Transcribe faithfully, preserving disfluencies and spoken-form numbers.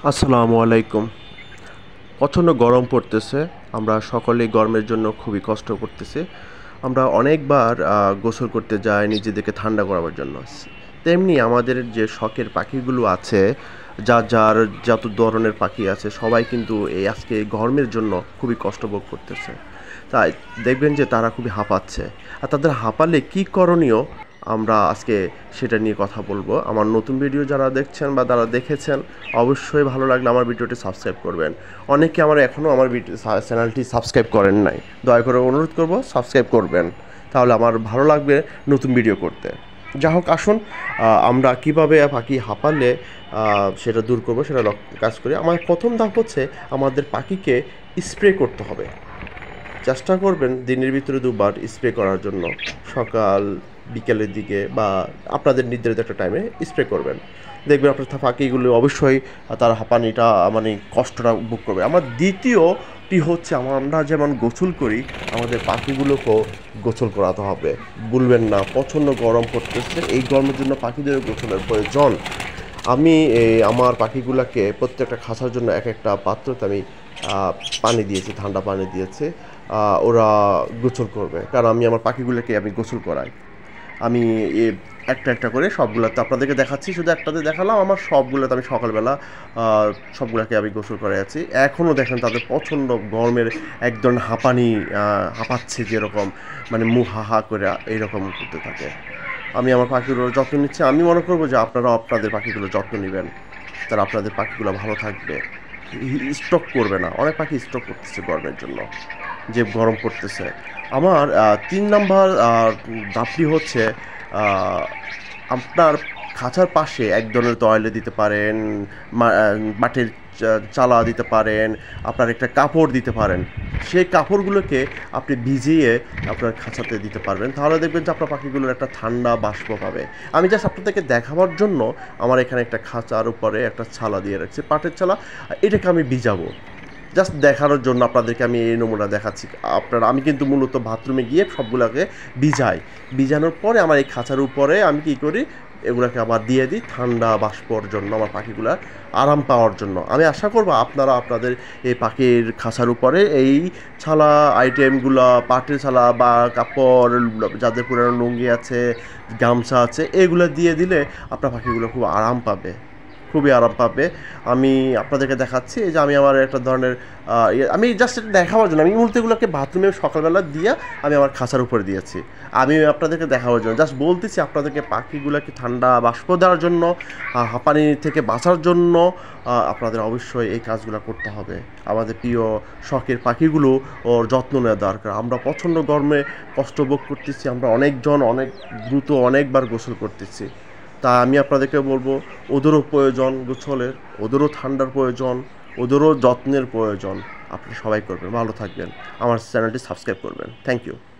আসসালামু আলাইকুম। প্রচণ্ড গরম পড়তেছে। আমরা সকলেই গরমের জন্য খুবই কষ্ট করতেছি। আমরা অনেকবার আহ, গোসল করতে যাই নিজেদেরকে ঠান্ডা করাবার জন্য। তেমনি আমাদের যে শখের পাখিগুলো আছে, যা যার যত ধরনের পাখি আছে, সবাই কিন্তু এই আজকে গরমের জন্য খুবই কষ্ট ভোগ করতেছে। তাই দেখবেন যে তারা খুবই হাঁপাচ্ছে। আর তাদের হাঁপালে কী করণীয়, আমরা আজকে সেটা নিয়ে কথা বলবো। আমার নতুন ভিডিও যারা দেখছেন বা যারা দেখেছেন, অবশ্যই ভালো লাগলে আমার ভিডিওটি সাবস্ক্রাইব করবেন। অনেকে আমার এখনও আমার ভিডিও চ্যানেলটি সাবস্ক্রাইব করেন নাই, দয়া করে অনুরোধ করব সাবস্ক্রাইব করবেন, তাহলে আমার ভালো লাগবে নতুন ভিডিও করতে। যা হোক, আসুন আমরা কীভাবে পাখি হাঁপালে সেটা দূর করবো সেটা কাজ করি। আমার প্রথম ধাপ হচ্ছে আমাদের পাখিকে স্প্রে করতে হবে। চেষ্টা করবেন দিনের ভিতরে দুবার স্প্রে করার জন্য, সকাল বিকেলের দিকে বা আপনাদের নির্ধারিত একটা টাইমে স্প্রে করবেন। দেখবেন আপনার পাখিগুলো অবশ্যই তার হাঁপানিটা মানে কষ্টটা ভোগ করবে। আমার দ্বিতীয়টি হচ্ছে আমরা যেমন গোসল করি, আমাদের পাখিগুলোকেও গোসল করাতে হবে। ভুলবেন না, প্রচণ্ড গরম পড়তেছে, এই গরমের জন্য পাখিদের গোসলের প্রয়োজন। আমি আমার পাখিগুলোকে প্রত্যেকটা খাঁচার জন্য এক একটা পাত্রতে আমি পানি দিয়েছি, ঠান্ডা পানি দিয়েছি। ওরা গোসল করবে, কারণ আমি আমার পাখিগুলোকে আমি গোসল করাই। আমি একটা একটা করে সবগুলোতে আপনাদেরকে দেখাচ্ছি, শুধু একটাতে দেখালাম, আমার সবগুলোতে আমি সকালবেলা সবগুলোকে আমি গোসল করে আছি। এখনও দেখেন তাদের প্রচণ্ড গরমের এক ধরনের হাঁপানি, হাঁপাচ্ছে যেরকম, মানে মুখ হা হা করে এইরকম করতে থাকে। আমি আমার পাখিগুলোর যত্ন নিচ্ছি। আমি মনে করবো যে আপনারা আপনাদের পাখিগুলোর যত্ন নেবেন, তারা আপনাদের পাখিগুলো ভালো থাকবে, স্টক করবে না। অনেক পাখি স্টক করতেছে গরমের জন্য, যে গরম পড়তেছে। আমার তিন নাম্বার ধাপটি হচ্ছে আপনার খাঁচার পাশে এক ধরনের টয়লেট দিতে পারেন, মাটির চালা দিতে পারেন, আপনার একটা কাপড় দিতে পারেন। সেই কাপড়গুলোকে আপনি ভিজিয়ে আপনার খাঁচাতে দিতে পারবেন, তাহলে দেখবেন যে আপনার পাখিগুলোর একটা ঠান্ডা বাষ্প পাবে। আমি জাস্ট আপনাদেরকে দেখাবার জন্য আমার এখানে একটা খাঁচার উপরে একটা ছালা দিয়ে রাখছি, পাটের ছালা। এটাকে আমি ভিজাবো জাস্ট দেখানোর জন্য, আপনাদেরকে আমি এই নমুনা দেখাচ্ছি। আপনারা, আমি কিন্তু মূলত বাথরুমে গিয়ে সবগুলোকে ভিজাই। ভিজানোর পরে আমার এই খাঁচার উপরে আমি কী করি, এগুলোকে আবার দিয়ে দিই ঠান্ডা বাষ্পর জন্য, আমার পাখিগুলার আরাম পাওয়ার জন্য। আমি আশা করব আপনারা আপনাদের এই পাখির খাঁচার উপরে এই ছালা আইটেমগুলো, পাটের ছালা বা কাপড়, যাদের পুরানো লুঙ্গি আছে, গামছা আছে, এগুলো দিয়ে দিলে আপনার পাখিগুলো খুব আরাম পাবে, খুবই আরাম পাবে। আমি আপনাদেরকে দেখাচ্ছি, এই যে আমি আমার একটা ধরনের আমি জাস্ট এটা দেখাবার জন্য, আমি মূলত এগুলোকে বাথরুমে সকালবেলা দিয়ে আমি আমার খাঁচার উপরে দিয়েছি। আমি আপনাদেরকে দেখাবার জন্য জাস্ট বলতেছি, আপনাদেরকে পাখিগুলোকে ঠান্ডা বাষ্প দেওয়ার জন্য, হাঁপানি থেকে বাঁচার জন্য আপনাদের অবশ্যই এই কাজগুলো করতে হবে। আমাদের প্রিয় শখের পাখিগুলো ওর যত্ন নেওয়া দরকার। আমরা প্রচণ্ড গরমে কষ্ট ভোগ করতেছি, আমরা অনেকজন অনেক দ্রুত অনেকবার গোসল করতেছি। তা আমি আপনাদেরকে বলবো, ওদেরও প্রয়োজন গোসলের, ওদেরও ঠান্ডার প্রয়োজন, ওদেরও যত্নের প্রয়োজন। আপনি সবাই করবেন, ভালো থাকবেন, আমার চ্যানেলটি সাবস্ক্রাইব করবেন। Thank you.